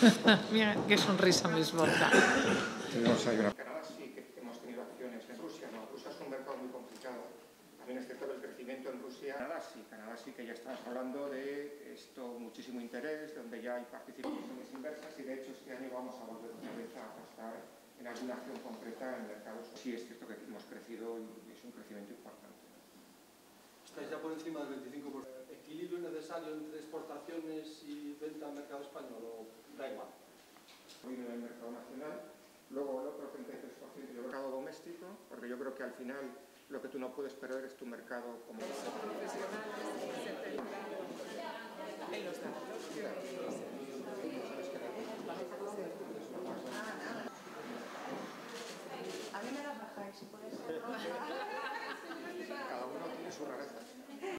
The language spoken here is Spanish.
Mira qué sonrisa me esboza. Canadá sí que hemos tenido acciones. En Rusia no. Rusia es un mercado muy complicado. También es cierto que el crecimiento en Rusia... Canadá sí que ya estamos hablando de esto, muchísimo interés, donde ya hay participaciones inversas y de hecho este año vamos a volver otra vez a apostar en alguna acción concreta en mercados. Sí es cierto que hemos crecido y es un crecimiento importante. ¿Estáis ya por encima del 25%? ¿Equilibrio necesario entre exportaciones y venta al mercado español o da igual? En el mercado nacional, luego el otro 33% del mercado doméstico, porque yo creo que al final lo que tú no puedes perder es tu mercado como profesionales en los datos que... A mí me la bajáis, si puedes.